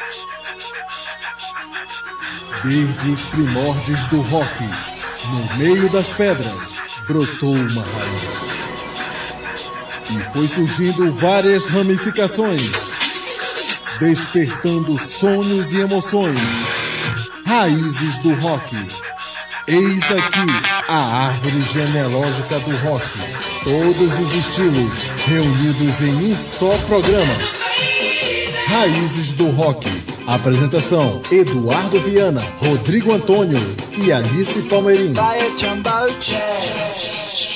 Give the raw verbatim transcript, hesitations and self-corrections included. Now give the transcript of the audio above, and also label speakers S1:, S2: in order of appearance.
S1: Desde os primórdios do rock, no meio das pedras, brotou uma raiz. E foi surgindo várias ramificações, despertando sonhos e emoções. Raízes do rock. Eis aqui a árvore genealógica do rock. Todos os estilos reunidos em um só programa. Raízes do rock. Apresentação: Eduardo Viana, Rodrigo Antônio e Alice Palmeirim.